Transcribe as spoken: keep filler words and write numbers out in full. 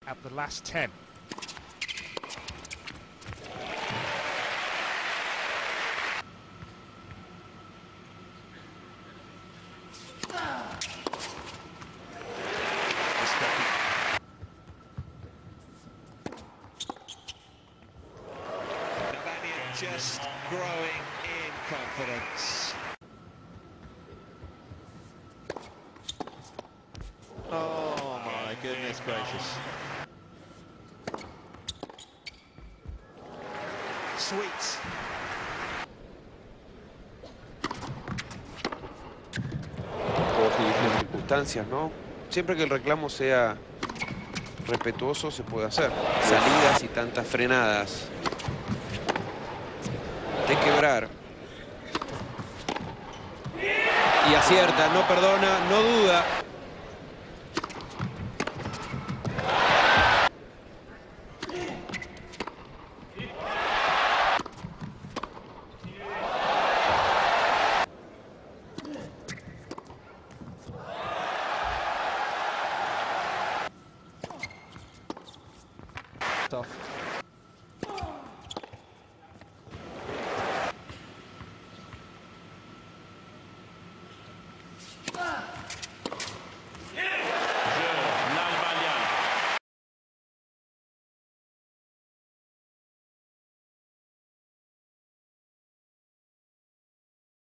at the last ten. Nalbandian just growing in confidence. Oh my goodness gracious. Sweet. Por diferentes circunstancias, ¿no? Siempre que el reclamo sea respetuoso se puede hacer. Salidas y tantas frenadas de quebrar. Y acierta, no perdona, no duda. Stuff.